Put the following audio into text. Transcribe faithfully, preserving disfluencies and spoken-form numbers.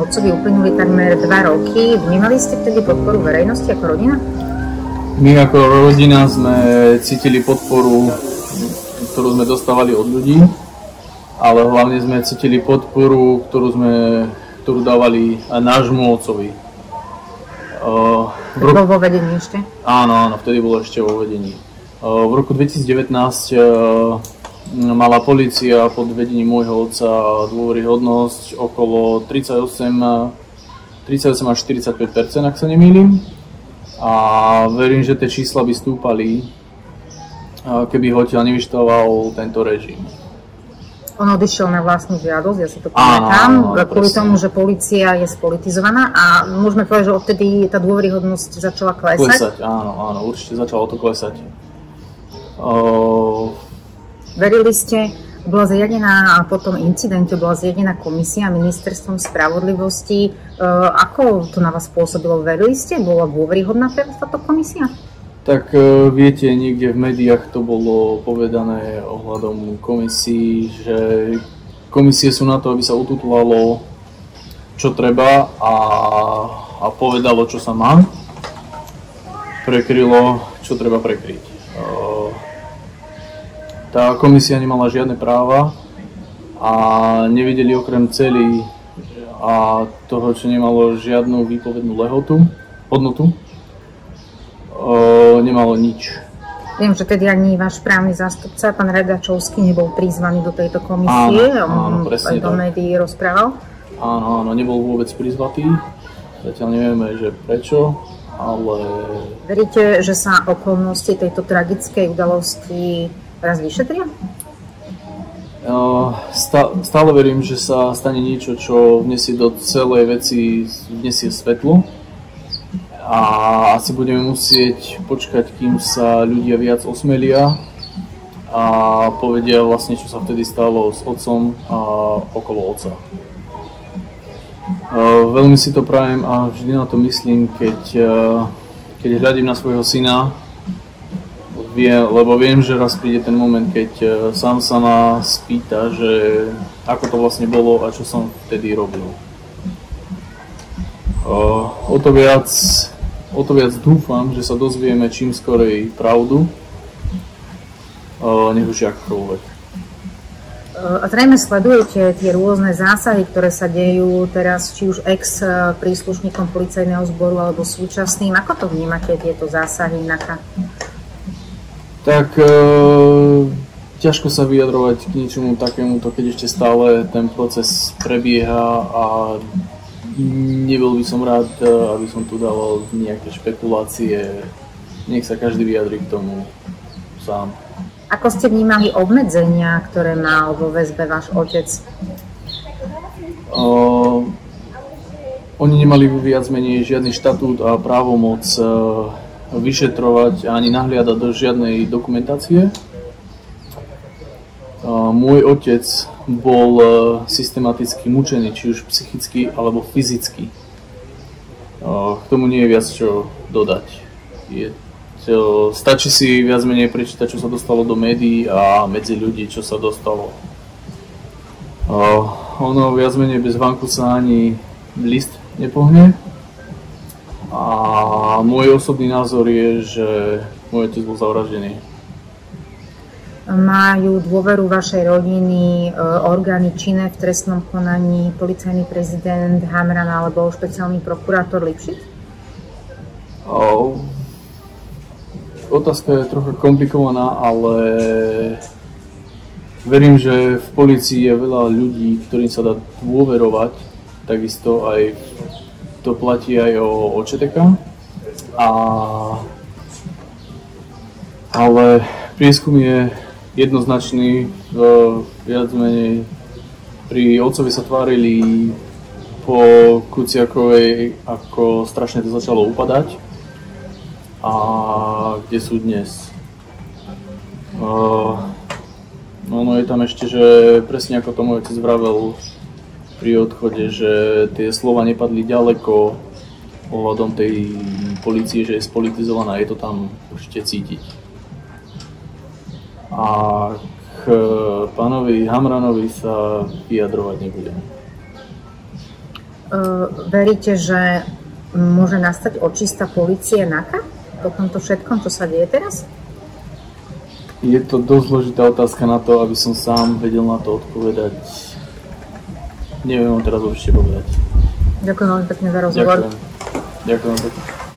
otcovi uplynuli takmer dva roky. Vnímali ste vtedy podporu verejnosti ako rodina? My ako rodina sme cítili podporu, ktorú sme dostávali od ľudí, ale hlavne sme cítili podporu, ktorú, sme, ktorú dávali aj nášmu otcovi. Uh, v roku... Bol vo vedení ešte? Áno, áno, vtedy bol ešte vo vedení. Uh, v roku dvetisícdevätnásť uh, mala polícia pod vedením môjho otca dôveryhodnosť okolo tridsaťosem až štyridsaťpäť percent, ak sa nemýlim. A verím, že tie čísla by stúpali, keby ho odtiaľ nevyštával tento režim. On odišiel na vlastnú žiadosť, ja si to pamätám, kvôli tomu, že polícia je spolitizovaná a môžeme povedať, že odtedy tá dôveryhodnosť začala klesať? Klesať, áno, áno, určite začalo to klesať. Uh... Verili ste, bola zriadená, a po tom incidente bola zriadená komisia ministerstvom spravodlivosti. E, ako to na vás pôsobilo? Verili ste? Bola dôveryhodná táto komisia? Tak e, viete, niekde v médiách to bolo povedané ohľadom komisí, že komisie sú na to, aby sa ututlalo, čo treba a, a povedalo, čo sa má. Prekrylo, čo treba prekryť. E, Tá komisia nemala žiadne práva a nevideli okrem celý a toho, čo nemalo žiadnu výpovednú lehotu, hodnotu, e, nemalo nič. Viem, že tedy ani váš právny zástupca, pán Radačovský, nebol prizvaný do tejto komisie. Áno, áno, presne tak. Do médií rozprával. Áno, áno, nebol vôbec prizvatý. Zatiaľ nevieme, že prečo, ale... Veríte, že sa okolnosti tejto tragickej udalosti raz vyšetria? Stále verím, že sa stane niečo, čo vnesie do celej veci vnesie svetlo a asi budeme musieť počkať, kým sa ľudia viac osmelia a povedia vlastne, čo sa vtedy stalo s otcom a okolo otca. Veľmi si to prajem a vždy na to myslím, keď, keď hľadím na svojho syna, Vie, lebo viem, že raz príde ten moment, keď uh, sám sa ma spýta, že ako to vlastne bolo a čo som vtedy robil. Uh, o to viac, o to viac dúfam, že sa dozvieme čím skorej pravdu, uh, nech už akokoľvek. A zrejme sledujete tie rôzne zásahy, ktoré sa dejú teraz, či už ex príslušníkom policajného zboru alebo súčasným. Ako to vnímate, tieto zásahy NAKA? Tak e, ťažko sa vyjadrovať k ničomu takémuto, keď ešte stále ten proces prebieha a nebol by som rád, aby som tu dával nejaké špekulácie. Nech sa každý vyjadri k tomu sám. Ako ste vnímali obmedzenia, ktoré mal vo väzbe váš otec? E, oni nemali viac menej žiadny štatút a právomoc e, vyšetrovať a ani nahliadať do žiadnej dokumentácie. Môj otec bol systematicky mučený, či už psychicky alebo fyzicky. K tomu nie je viac čo dodať. Je to, stačí si viac menej prečítať, čo sa dostalo do médií a medzi ľudí, čo sa dostalo. Ono viac menej bez vanku sa ani list nepohne. A môj osobný názor je, že môj otec bol zavraždený. Majú dôveru vašej rodiny orgány činné v trestnom konaní, policajný prezident Hamran alebo špeciálny prokurátor Lipšic? O, otázka je trochu komplikovaná, ale verím, že v polícii je veľa ľudí, ktorým sa dá dôverovať, takisto aj to platí aj o, o ČTK, a, ale prieskum je jednoznačný, viac menej pri otcovi sa tvárili po Kuciakovej, ako strašne to začalo upadať a kde sú dnes. Uh, no, no je tam ešte, že presne ako to môj otec vravel pri odchode, že tie slova nepadli ďaleko ohľadom tej polície, že je spolitizovaná, je to tam určite cítiť. A k pánovi Hamranovi sa vyjadrovať nebudem. veríte, že môže nastať očista polície NAKA po tomto všetkom, čo sa deje teraz? Je to dosť zložitá otázka na to, aby som sám vedel na to odpovedať. Neviem vám teraz určite povedať. Ďakujem veľmi pekne za rozhovor. Ďakujem. Ďakujem pekne.